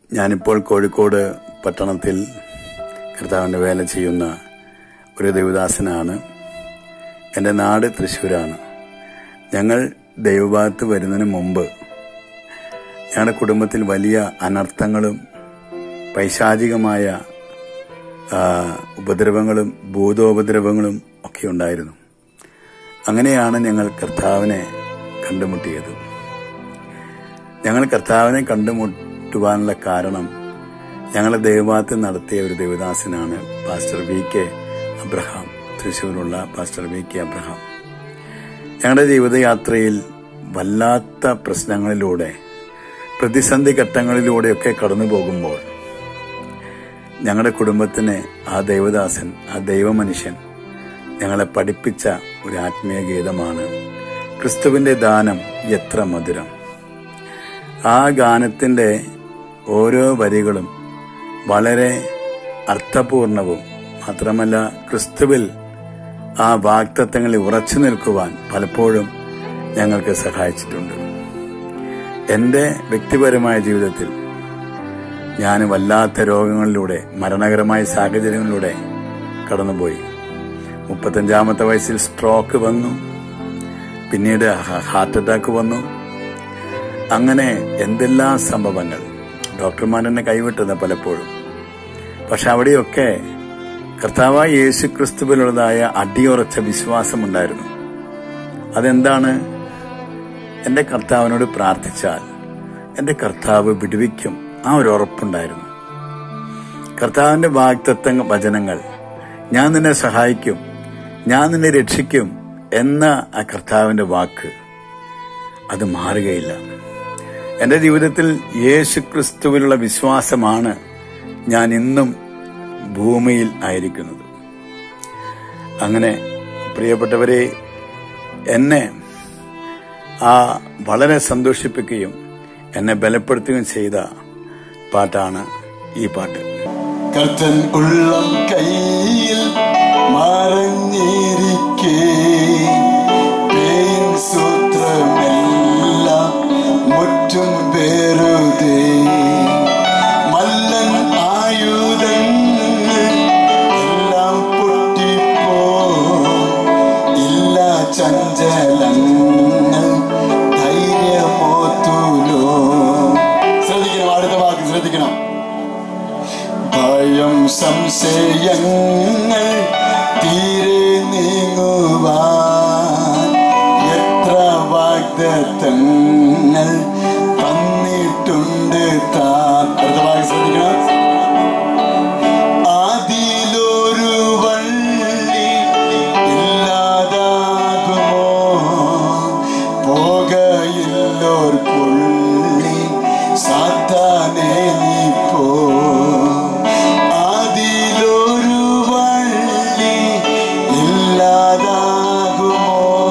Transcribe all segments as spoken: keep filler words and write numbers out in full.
ഞാനിപ്പോൾ കോഴിക്കോട് പട്ടണത്തിൽ കർത്താവിൻ്റെ വേല ചെയ്യുന്ന ഒരു ദൈവദാസനാണ്. എൻ്റെ നാട് തൃശ്ശൂരാണ്. ഞങ്ങൾ ദൈവഭാഗത്ത് വരുന്നതിന് മുമ്പ് ഞങ്ങളുടെ കുടുംബത്തിൽ വലിയ അനർത്ഥങ്ങളും പൈശാചികമായ ഉപദ്രവങ്ങളും ഭൂതോപദ്രവങ്ങളും ഒക്കെ ഉണ്ടായിരുന്നു. അങ്ങനെയാണ് ഞങ്ങൾ കർത്താവിനെ കണ്ടുമുട്ടിയത്. ഞങ്ങൾ കർത്താവിനെ കണ്ടുമുട്ടുവാനുള്ള കാരണം ഞങ്ങളെ ദൈവഭാഗത്ത് നടത്തിയ ഒരു ദൈവദാസനാണ് പാസ്റ്റർ വി കെ അബ്രഹാം. തൃശ്ശൂരുള്ള പാസ്റ്റർ വി കെ അബ്രഹാം ഞങ്ങളുടെ ജീവിതയാത്രയിൽ വല്ലാത്ത പ്രശ്നങ്ങളിലൂടെ പ്രതിസന്ധി ഘട്ടങ്ങളിലൂടെയൊക്കെ കടന്നു പോകുമ്പോൾ ഞങ്ങളുടെ കുടുംബത്തിന് ആ ദൈവദാസൻ, ആ ദൈവമനുഷ്യൻ ഞങ്ങളെ പഠിപ്പിച്ച ഒരു ആത്മീയ ഗീതമാണ് ക്രിസ്തുവിന്റെ ദാനം എത്ര മധുരം. ആ ഗാനത്തിന്റെ ഓരോ വരികളും വളരെ അർത്ഥപൂർണവും മാത്രമല്ല ക്രിസ്തുവിൽ ആ വാഗ്ദത്തങ്ങളിൽ ഉറച്ചു നിൽക്കുവാൻ പലപ്പോഴും ഞങ്ങൾക്ക് സഹായിച്ചിട്ടുണ്ട്. എന്റെ വ്യക്തിപരമായ ജീവിതത്തിൽ ഞാൻ വല്ലാത്ത രോഗങ്ങളിലൂടെ മരണകരമായ സാഹചര്യങ്ങളിലൂടെ കടന്നുപോയി. മുപ്പത്തഞ്ചാമത്തെ വയസ്സിൽ സ്ട്രോക്ക് വന്നു, പിന്നീട് ഹാർട്ട് അറ്റാക്ക് വന്നു. അങ്ങനെ എന്തെല്ലാം സംഭവങ്ങൾ. ഡോക്ടർമാർ എന്നെ കൈവിട്ടത് പലപ്പോഴും. പക്ഷെ അവിടെയൊക്കെ കർത്താവായ യേശു ക്രിസ്തുവിലുള്ളതായ അടിയുറച്ച വിശ്വാസമുണ്ടായിരുന്നു. അതെന്താണ്? എന്റെ കർത്താവിനോട് പ്രാർത്ഥിച്ചാൽ എന്റെ കർത്താവ് വിടുവിക്കും. ആ ഒരു ഉറപ്പുണ്ടായിരുന്നു. കർത്താവിന്റെ വാഗ്ദത്ത വചനങ്ങൾ, ഞാൻ നിന്നെ സഹായിക്കും, ഞാൻ നിന്നെ രക്ഷിക്കും എന്ന ആ കർത്താവിന്റെ വാക്ക് അത് മാറുകയില്ല. എന്റെ ജീവിതത്തിൽ യേശു ക്രിസ്തുവിലുള്ള വിശ്വാസമാണ് ഞാൻ ഇന്നും ഭൂമിയിൽ ആയിരിക്കുന്നത്. അങ്ങനെ പ്രിയപ്പെട്ടവരെ, എന്നെ ആ വളരെ സന്തോഷിപ്പിക്കുകയും എന്നെ ബലപ്പെടുത്തുകയും ചെയ്ത പാട്ടാണ് ഈ പാട്ട്. കർത്തൻ ഉള്ളം കയ്യിൽ മറഞ്ഞിരിക്കേ സൂത്രമെല്ലാം മുറ്റും വെറുതെ മല്ലൻ ആയുധങ്ങൾ എല്ലാം പൊട്ടിപ്പോ ഇല്ല ചഞ്ചലങ്ങൾ ധൈര്യമോത്തുലോ. ശ്രദ്ധിക്കണം, അടുത്ത വാക്ക് ശ്രദ്ധിക്കണം. ഭയം സംശയങ്ങൾ തീരെ നീങ്ങുവാൻ എത്ര വാഗ്ദത്തങ്ങൾ തന്നിട്ടുണ്ട് താൻ. അടുത്ത വാക്ക് ശ്രദ്ധിക്കണം. അതിലൊരു വള്ളി ഇല്ലാതാകുമോ, പോകയില്ലോർ പുള്ളി സാത്താനേ നീ പോ. അതിലൊരു വള്ളി ഇല്ലാതാകുമോ,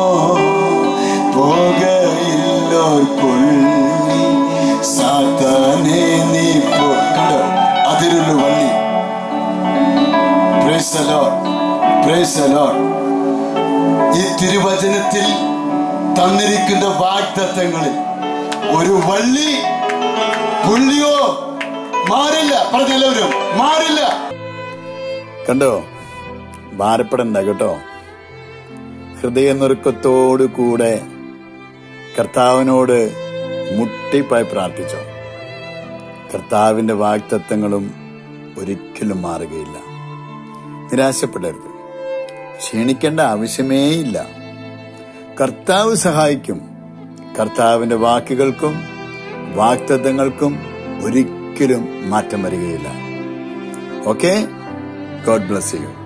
പോകയില്ലോർ പുള്ളി സാത്താനേ നീ പോ. കണ്ടോ, അതിലൊരു വള്ളി. Praise the Lord, praise the Lord. ഈ തിരുവചനത്തിൽ തന്നിരിക്കുന്ന വാഗ്ദത്തങ്ങളിൽ ഒരു വള്ളി പുള്ളിയോ മാറില്ല. പറഞ്ഞെല്ലാവരും മാറില്ല. കണ്ടോ, ഭാരപ്പെടണ്ട കേട്ടോ. ഹൃദയനുറുക്കത്തോടു കൂടെ കർത്താവിനോട് മുട്ടിപ്പായി പ്രാർത്ഥിച്ചോ. കർത്താവിന്റെ വാഗ്ദത്തങ്ങളും ഒരിക്കലും മാറുകയില്ല. നിരാശപ്പെടരുത്, ക്ഷീണിക്കേണ്ട ആവശ്യമേ ഇല്ല. കർത്താവ് സഹായിക്കും. കർത്താവിന്റെ വാക്കുകൾക്കും വാഗ്ദത്തങ്ങൾക്കും ഒരിക്കലും മാറ്റം വരികയില്ല. Okay, God bless U.